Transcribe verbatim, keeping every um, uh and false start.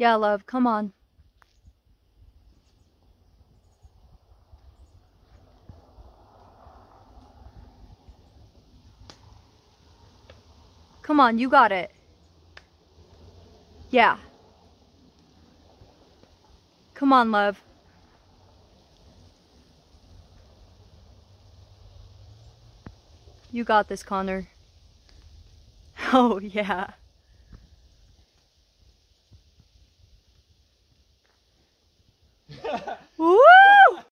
Yeah, love, come on. Come on, you got it. Yeah. Come on, love. You got this, Connor. Oh, yeah.